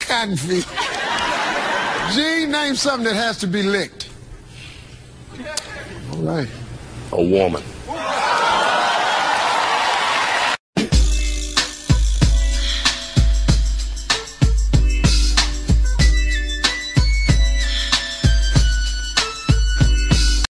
cotton feet. Gene, name something that has to be licked. All right. A woman.